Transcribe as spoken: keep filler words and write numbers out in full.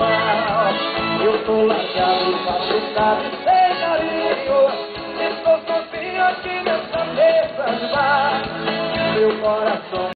mal. Eu tô largado, machucado, sem carinho. Estou sozinho aqui nessa mesa de bar. Meu coração